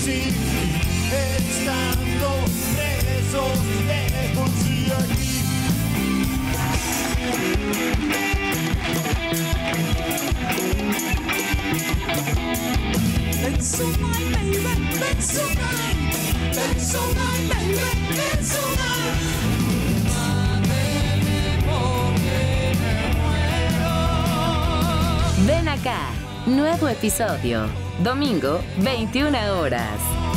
sin fin, estando presos lejos y aquí. It's so nice, baby, it's so nice, it's so nice, baby, it's so nice. Ven acá, nuevo episodio, domingo, 21 horas.